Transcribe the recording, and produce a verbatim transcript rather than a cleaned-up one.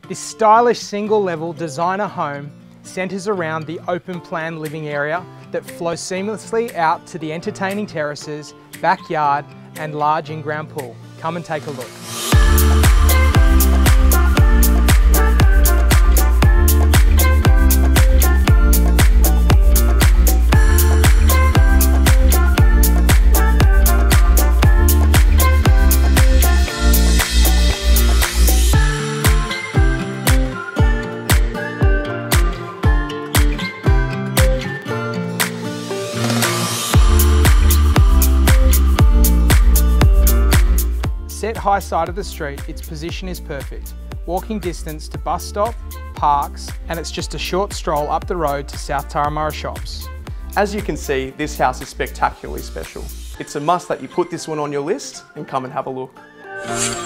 This stylish single-level designer home centres around the open-plan living area that flows seamlessly out to the entertaining terraces, backyard and large in-ground pool. Come and take a look. Set high side of the street, its position is perfect. Walking distance to bus stop, parks, and it's just a short stroll up the road to South Turramurra shops. As you can see, this house is spectacularly special. It's a must that you put this one on your list and come and have a look.